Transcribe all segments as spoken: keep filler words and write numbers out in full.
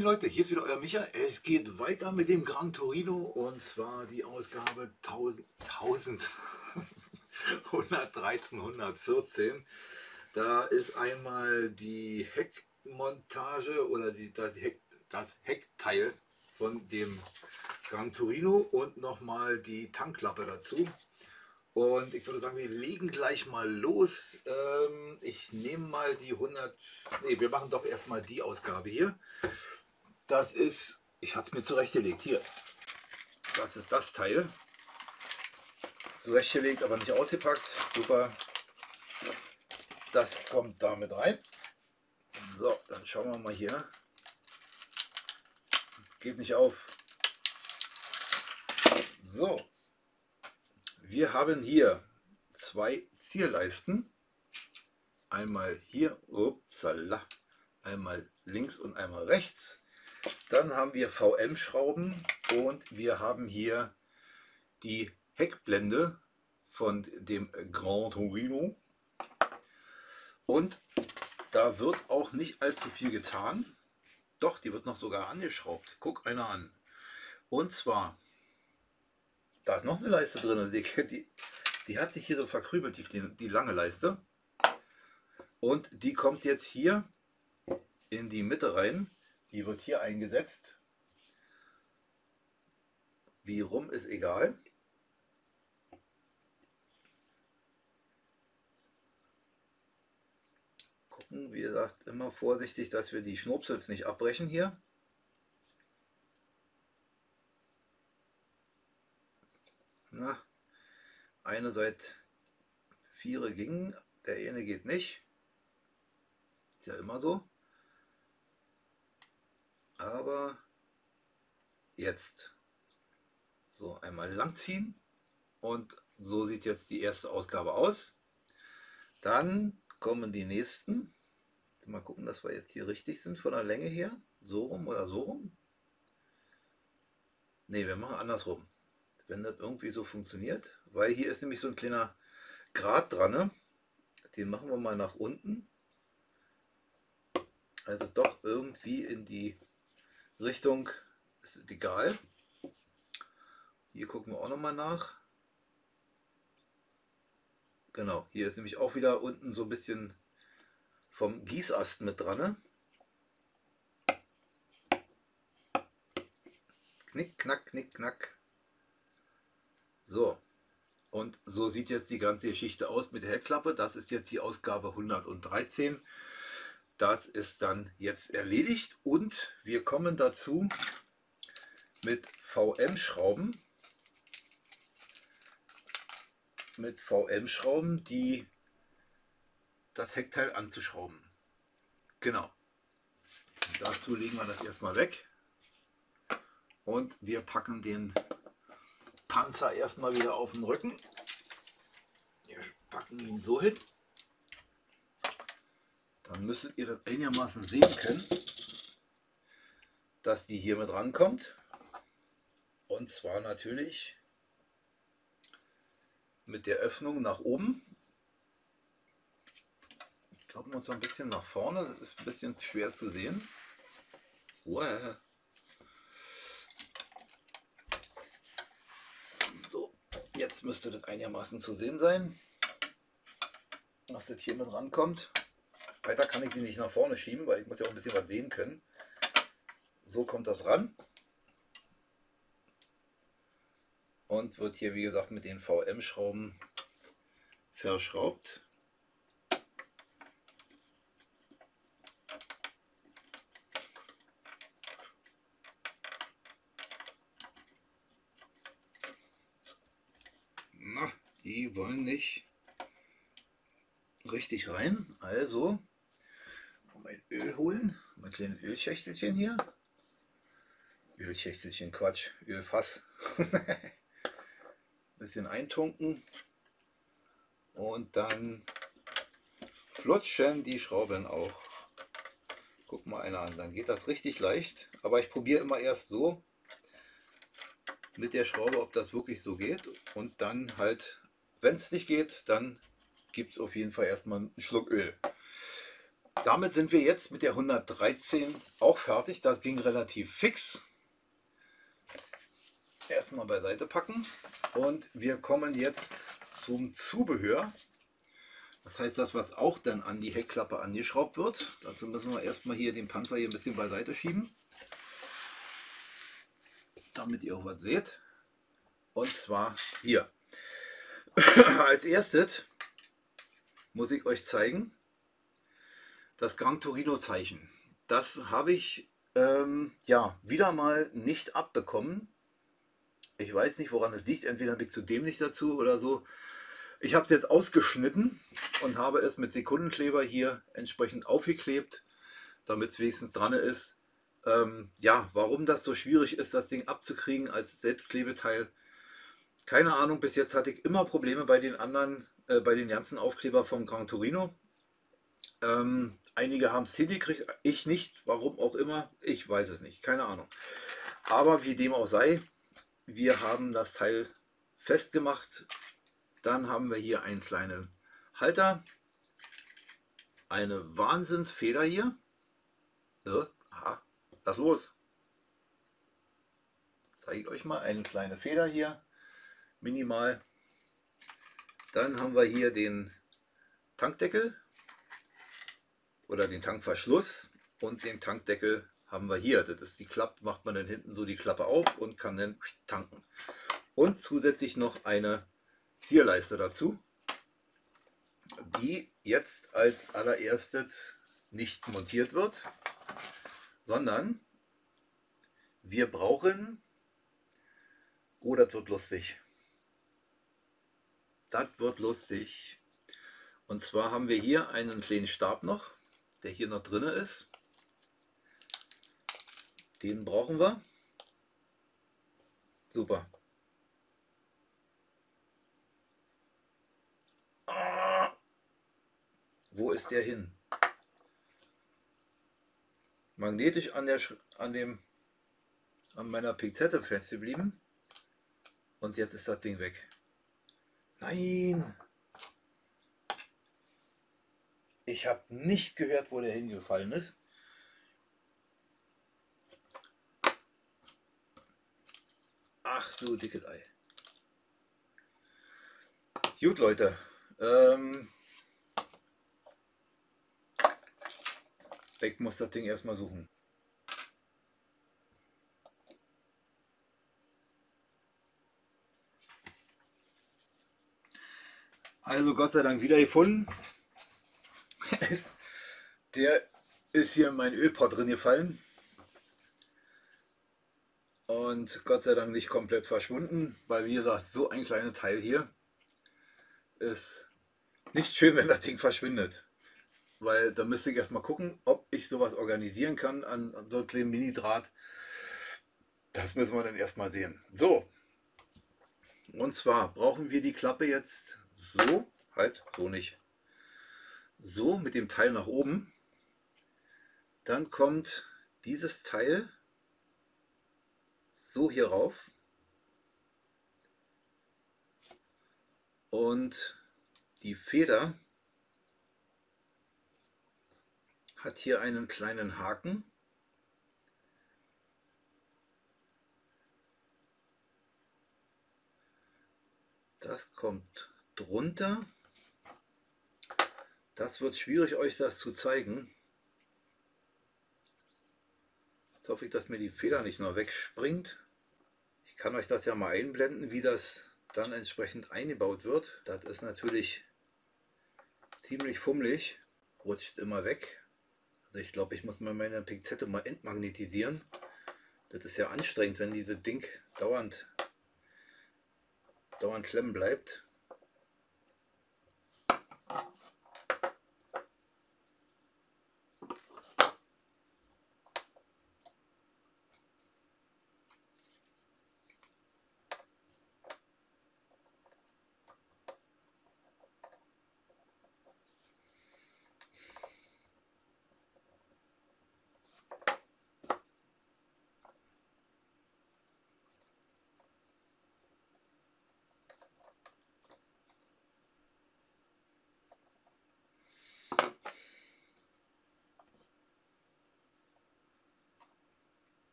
Moin Leute, hier ist wieder euer Micha. Es geht weiter mit dem Gran Torino und zwar die Ausgabe tausend, tausend hundertdreizehn, hundertvierzehn. Da ist einmal die Heckmontage oder die, das, Heck, das Heckteil von dem Gran Torino und nochmal die Tankklappe dazu. Und ich würde sagen, wir legen gleich mal los. Ähm, ich nehme mal die hundert. Ne, wir machen doch erstmal die Ausgabe hier. Das ist, ich hatte es mir zurechtgelegt. Hier, das ist das Teil. Zurechtgelegt, aber nicht ausgepackt. Super. Das kommt damit rein. So, dann schauen wir mal hier. Geht nicht auf. So. Wir haben hier zwei Zierleisten. Einmal hier, upsala, einmal links und einmal rechts. Dann haben wir V M-Schrauben und wir haben hier die Heckblende von dem Gran Torino. Und da wird auch nicht allzu viel getan. Doch, die wird noch sogar angeschraubt. Guck einer an. Und zwar, da ist noch eine Leiste drin. Die, die, die hat sich hier so verkrübelt, die, die lange Leiste. Und die kommt jetzt hier in die Mitte rein. Die wird hier eingesetzt. Wie rum ist egal. Gucken, wie gesagt, immer vorsichtig, dass wir die Schnurpsels nicht abbrechen hier. Na, eine seit vier ging, der eine geht nicht. Ist ja immer so. Aber jetzt so einmal lang ziehen und so sieht jetzt die erste Ausgabe aus. Dann kommen die nächsten. Mal gucken, dass wir jetzt hier richtig sind von der Länge her. So rum oder so rum. Ne, wir machen andersrum. Wenn das irgendwie so funktioniert. Weil hier ist nämlich so ein kleiner Grat dran. Ne? Den machen wir mal nach unten. Also doch irgendwie in die Richtung, ist egal. Hier gucken wir auch noch mal nach. Genau, hier ist nämlich auch wieder unten so ein bisschen vom Gießast mit dran. Ne? Knick, knack, knick, knack. So, und so sieht jetzt die ganze Geschichte aus mit der Heckklappe. Das ist jetzt die Ausgabe hundertdreizehn. Das ist dann jetzt erledigt und wir kommen dazu mit V M-Schrauben. Mit V M-Schrauben, die das Heckteil anzuschrauben. Genau. Dazu legen wir das erstmal weg und wir packen den Panzer erstmal wieder auf den Rücken. Wir packen ihn so hin. Dann müsstet ihr das einigermaßen sehen können, dass die hier mit rankommt. Und zwar natürlich mit der Öffnung nach oben. Ich glaube uns so ein bisschen nach vorne, das ist ein bisschen schwer zu sehen. So, jetzt müsste das einigermaßen zu sehen sein, dass das hier mit rankommt. Weiter kann ich sie nicht nach vorne schieben, weil ich muss ja auch ein bisschen was sehen können. So kommt das ran. Und wird hier, wie gesagt, mit den V M-Schrauben verschraubt. Na, die wollen nicht richtig rein. Also, mein Öl holen. Mein kleines Ölschächtelchen hier. Ölschächtelchen, Quatsch, Ölfass. Bisschen eintunken und dann flutschen die Schrauben auch. Guck mal einer an, dann geht das richtig leicht. Aber ich probiere immer erst so mit der Schraube, ob das wirklich so geht. Und dann halt, wenn es nicht geht, dann gibt es auf jeden Fall erstmal einen Schluck Öl. damit sind wir jetzt mit der hundertdreizehn auch fertig. Das ging relativ fix. Erstmal beiseite packen und wir kommen jetzt zum Zubehör. Das heißt, das, was auch dann an die Heckklappe angeschraubt wird. Dazu müssen wir erstmal hier den Panzer hier ein bisschen beiseite schieben, damit ihr auch was seht. Und zwar hier. Als erstes muss ich euch zeigen, das Gran Torino Zeichen. Das habe ich ähm, ja wieder mal nicht abbekommen. Ich weiß nicht, woran es liegt. Entweder bin ich zu dämlich dazu oder so. Ich habe es jetzt ausgeschnitten und habe es mit Sekundenkleber hier entsprechend aufgeklebt, damit es wenigstens dran ist. Ähm, ja, warum das so schwierig ist, das Ding abzukriegen als Selbstklebeteil, keine Ahnung. Bis jetzt hatte ich immer Probleme bei den anderen, äh, bei den ganzen Aufkleber vom Gran Torino. Ähm, einige haben es hingekriegt, ich nicht. Warum auch immer, ich weiß es nicht, keine Ahnung. Aber wie dem auch sei, wir haben das Teil festgemacht. Dann haben wir hier einen kleinen Halter, eine Wahnsinnsfeder hier. So, aha, lass los. Zeige ich euch mal eine kleine Feder hier, minimal. Dann haben wir hier den Tankdeckel oder den Tankverschluss und den Tankdeckel haben wir hier. Das ist die Klappe, macht man dann hinten so die Klappe auf und kann dann tanken. Und zusätzlich noch eine Zierleiste dazu, die jetzt als allererstes nicht montiert wird, sondern wir brauchen, oh, das wird lustig, das wird lustig, und zwar haben wir hier einen kleinen Stab noch, der hier noch drin ist, den brauchen wir, super. Ah, wo ist der hin? Magnetisch an der an dem an meiner Pinzette festgeblieben und jetzt ist das Ding weg. Nein! Ich habe nicht gehört, wo der hingefallen ist. Ach du dickes Ei. Gut, Leute. Ähm, ich muss das Ding erstmal suchen. Also Gott sei Dank wieder gefunden. Der ist hier in meinen Ölpott drin gefallen. Und Gott sei Dank nicht komplett verschwunden, weil wie gesagt, so ein kleines Teil hier ist nicht schön, wenn das Ding verschwindet. Weil da müsste ich erstmal gucken, ob ich sowas organisieren kann an, an so einem kleinen Mini-Draht. Das müssen wir dann erstmal sehen. So, und zwar brauchen wir die Klappe jetzt so, halt, so nicht, so mit dem Teil nach oben. Dann kommt dieses Teil so hier rauf und die Feder hat hier einen kleinen Haken. Das kommt drunter. Das wird schwierig, euch das zu zeigen. Jetzt hoffe ich, dass mir die Feder nicht noch wegspringt. Ich kann euch das ja mal einblenden, wie das dann entsprechend eingebaut wird. Das ist natürlich ziemlich fummelig, rutscht immer weg. Also ich glaube, ich muss mal meine Pinzette mal entmagnetisieren. Das ist ja anstrengend, wenn dieses Ding dauernd, dauernd klemmen bleibt.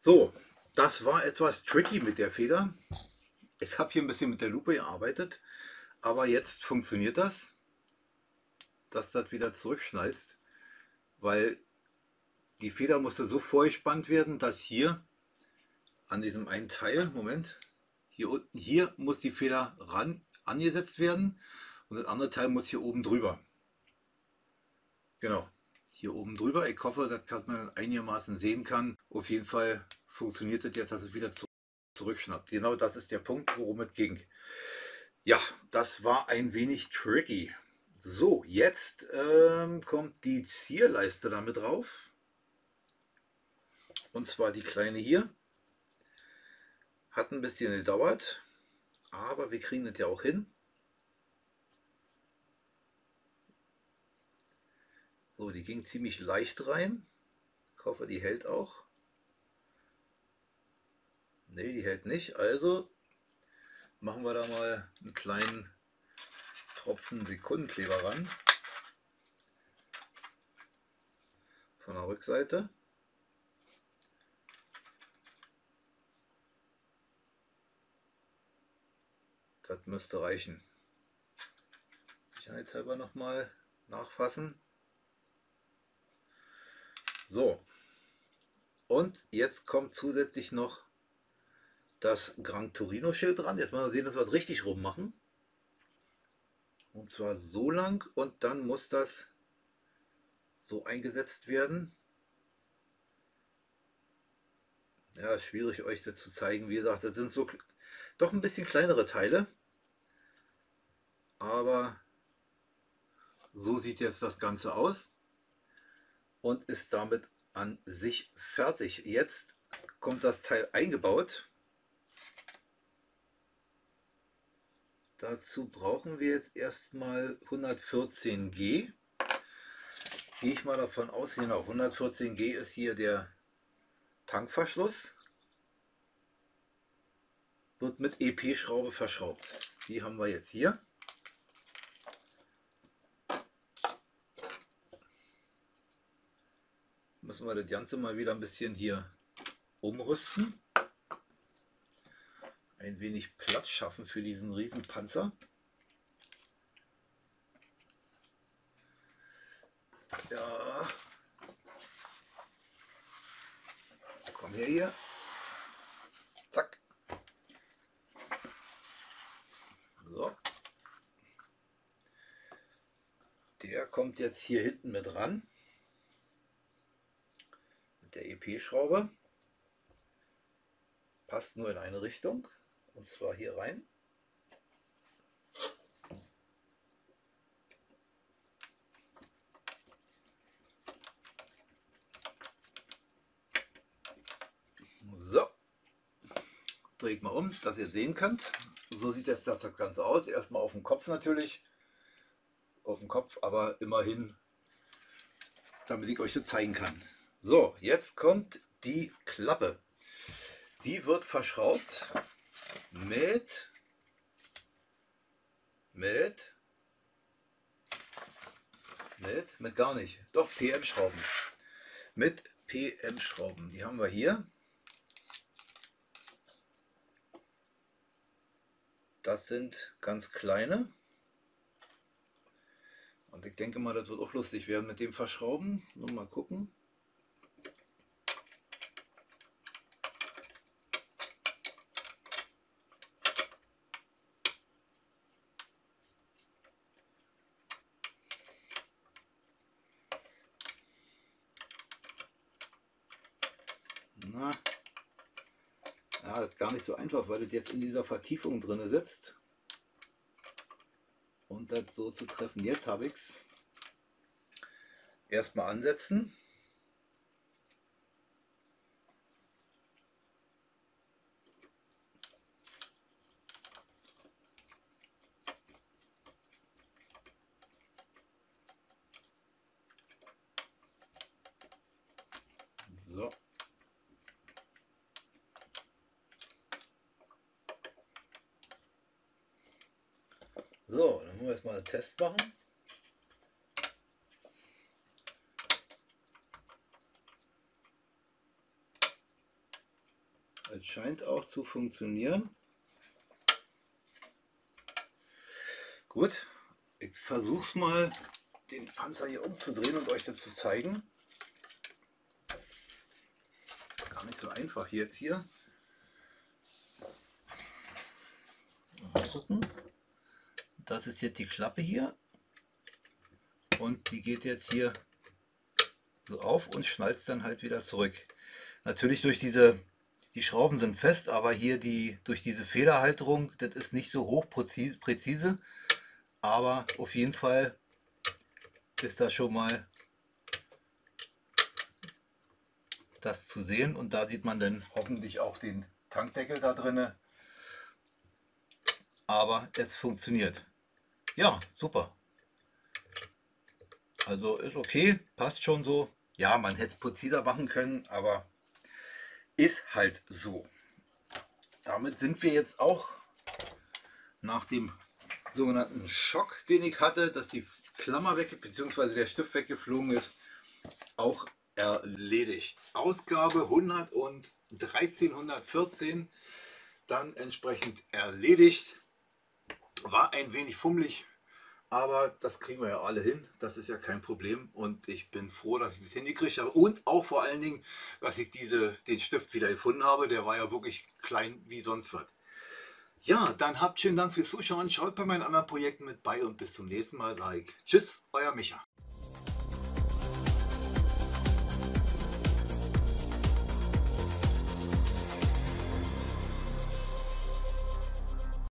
So, das war etwas tricky mit der Feder. Ich habe hier ein bisschen mit der Lupe gearbeitet, aber jetzt funktioniert das, dass das wieder zurückschneidest, weil die Feder musste so vorgespannt werden, dass hier an diesem einen Teil, Moment, hier unten, hier muss die Feder ran angesetzt werden und das andere Teil muss hier oben drüber. Genau, hier oben drüber. Ich hoffe, dass man einigermaßen sehen kann. Auf jeden Fall funktioniert das jetzt, dass es wieder zurückschnappt. Genau das ist der Punkt, worum es ging. Ja, das war ein wenig tricky. So, jetzt ähm, kommt die Zierleiste damit drauf. Und zwar die kleine hier. Hat ein bisschen gedauert, aber wir kriegen das ja auch hin. So, die ging ziemlich leicht rein. Ich hoffe, die hält auch. Ne, die hält nicht. Also machen wir da mal einen kleinen Tropfen Sekundenkleber ran. Von der Rückseite. Das müsste reichen. Sicherheitshalber nochmal nachfassen. So. Und jetzt kommt zusätzlich noch das Gran Torino Schild dran. Jetzt mal sehen, dass wir es richtig rum machen. Und zwar so lang und dann muss das so eingesetzt werden. Ja, schwierig euch das zu zeigen. Wie gesagt, das sind so doch ein bisschen kleinere Teile. Aber so sieht jetzt das Ganze aus und ist damit an sich fertig. Jetzt kommt das Teil eingebaut. Dazu brauchen wir jetzt erstmal hundertvierzehn G. Gehe ich mal davon aus, genau, hundertvierzehn G ist hier der Tankverschluss. Wird mit E P-Schraube verschraubt. Die haben wir jetzt hier. Müssen wir das Ganze mal wieder ein bisschen hier umrüsten. Ein wenig Platz schaffen für diesen riesen Panzer. Ja. Komm her hier. Zack. So. Der kommt jetzt hier hinten mit ran. Mit der E P-Schraube. Passt nur in eine Richtung. Und zwar hier rein. So. Drehe ich mal um, dass ihr sehen könnt. So sieht jetzt das Ganze aus. Erstmal auf dem Kopf natürlich. Auf dem Kopf, aber immerhin, damit ich euch das zeigen kann. So, jetzt kommt die Klappe. Die wird verschraubt mit mit mit mit gar nicht. Doch, P M-Schrauben. Mit P M-Schrauben. Die haben wir hier. Das sind ganz kleine. Und ich denke mal, das wird auch lustig werden mit dem Verschrauben. Nur mal gucken. Na, ja, das ist gar nicht so einfach, weil das jetzt in dieser Vertiefung drin sitzt. Und das so zu treffen. Jetzt habe ich es. Erstmal ansetzen. So. So, dann wollen wir jetzt mal einen Test machen. Das scheint auch zu funktionieren. Gut, ich versuche es mal, den Panzer hier umzudrehen und euch das zu zeigen. Gar nicht so einfach jetzt hier. Mal gucken. Das ist jetzt die Klappe hier. Und die geht jetzt hier so auf und schnallt dann halt wieder zurück. Natürlich durch diese, die Schrauben sind fest, aber hier die durch diese Federhalterung, das ist nicht so hoch präzise, aber auf jeden Fall ist da schon mal das zu sehen und da sieht man dann hoffentlich auch den Tankdeckel da drinne. Aber es funktioniert. Ja, super. Also ist okay, passt schon so. Ja, man hätte es präziser machen können, aber ist halt so. Damit sind wir jetzt auch nach dem sogenannten Schock, den ich hatte, dass die Klammer weg bzw. der Stift weggeflogen ist, auch erledigt. Ausgabe hundert und dreizehnhundertvierzehn dann entsprechend erledigt. War ein wenig fummelig, aber das kriegen wir ja alle hin. Das ist ja kein Problem und ich bin froh, dass ich das hingekriegt habe und auch vor allen Dingen, dass ich diese, den Stift wieder gefunden habe. Der war ja wirklich klein wie sonst was. Ja, dann habt schönen Dank fürs Zuschauen. Schaut bei meinen anderen Projekten mit bei und bis zum nächsten Mal sage ich Tschüss, euer Micha.